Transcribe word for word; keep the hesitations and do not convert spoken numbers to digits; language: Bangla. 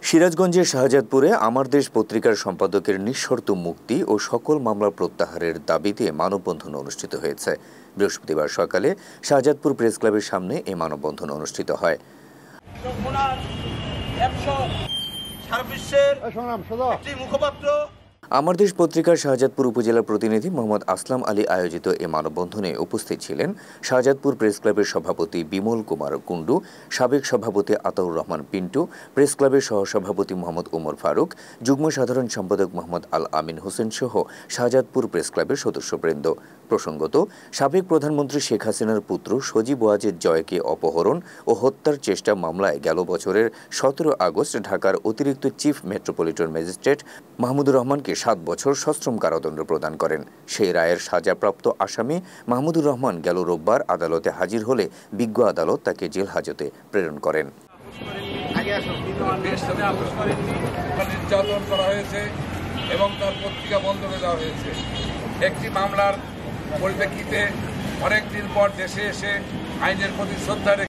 সিরাজগঞ্জের শাহজাদপুরে আমার দেশ পত্রিকার সম্পাদকের নিঃশর্ত মুক্তি ও সকল মামলা প্রত্যাহারের দাবিতে মানববন্ধন অনুষ্ঠিত হয়েছে। বৃহস্পতিবার সকালে শাহজাদপুর প্রেস ক্লাবের সামনে এই মানববন্ধন অনুষ্ঠিত হয়। আমার দেশ পত্রিকার শাহজাদপুর উপজেলার প্রতিনিধি মোহাম্মদ আসলাম আলী আয়োজিত এই মানববন্ধনে উপস্থিত ছিলেন শাহজাদপুর প্রেস ক্লাবের সভাপতি বিমল কুমার কুণ্ডু, সাবেক সভাপতি আতাউর রহমান পিন্টু, প্রেস ক্লাবের সহসভাপতি মোহাম্মদ ওমর ফারুক, যুগ্ম সাধারণ সম্পাদক মোহাম্মদ আল আমিন হোসেন সহ শাহজাদপুর প্রেস ক্লাবের সদস্যবৃন্দ। প্রসঙ্গত, সাবেক প্রধানমন্ত্রী শেখ হাসিনার পুত্র সজীব ওয়াজেদ জয়কে অপহরণ ও হত্যার চেষ্টা মামলায় গেল বছরের সতেরো আগস্ট ঢাকার অতিরিক্ত চিফ মেট্রোপলিটন ম্যাজিস্ট্রেট মাহমুদুর রহমানকে সাত বছর সশ্রম কারাদণ্ড প্রদান করেন। সেই রায়ের সাজাপ্রাপ্ত আসামি মাহমুদুর রহমান গেল রোববার আদালতে হাজির হলে বিজ্ঞ আদালত তাকে জেল হাজতে প্রেরণ করেন। নির্যাতন করা হয়েছে এবং তার পত্রিকা বন্ধ করে দেওয়া হয়েছে। একটি মামলার পরিপ্রেক্ষিতে অনেকদিন পর দেশে এসে আইনের প্রতি শ্রদ্ধা রেখে